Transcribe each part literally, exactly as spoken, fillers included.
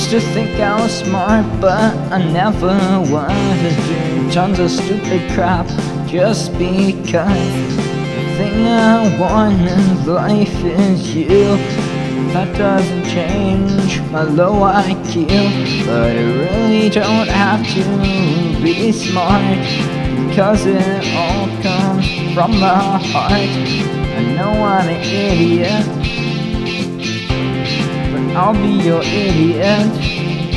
Used to think I was smart, but I never wanted to do tons of stupid crap just because the thing I want in life is you. That doesn't change my low I Q, but I really don't have to be smart, because it all comes from the heart. I know I'm an idiot, but I'll be your idiot.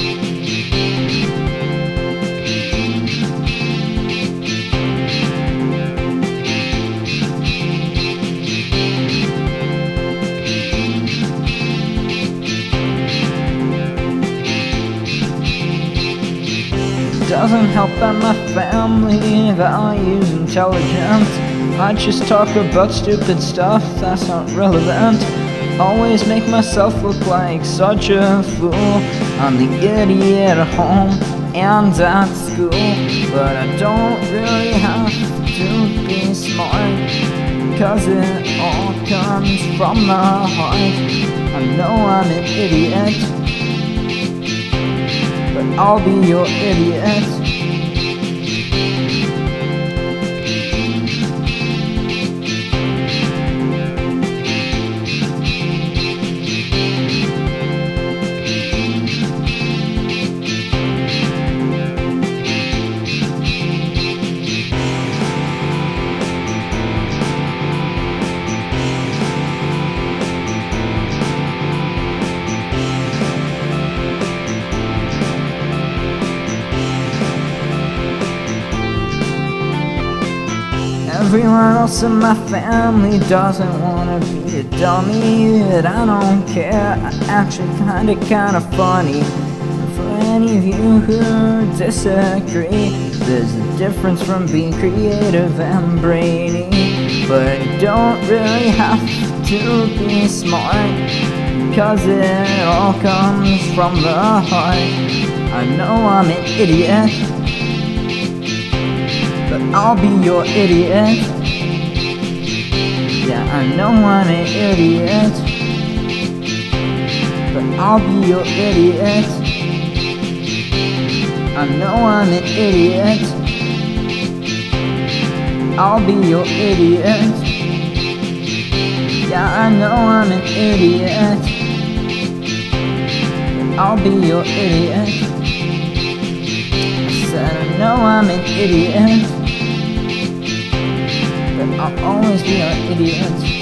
Doesn't help that my family values intelligence. I just talk about stupid stuff that's not relevant. Always make myself look like such a fool. I'm the idiot at home and at school, but I don't really have to be smart, because it all comes from the heart. I know I'm an idiot, but I'll be your idiot. Everyone else in my family doesn't wanna be a dummy, but I don't care, I actually kinda kinda funny. For any of you who disagree, there's a difference from being creative and brainy, but you don't really have to be smart, because it all comes from the heart. I know I'm an idiot, but I'll be your idiot. Yeah, I know I'm an idiot, but I'll be your idiot. I know I'm an idiot, I'll be your idiot. Yeah, I know I'm an idiot, but I'll be your idiot. I said I know I'm an idiot, but I'll always be an idiot.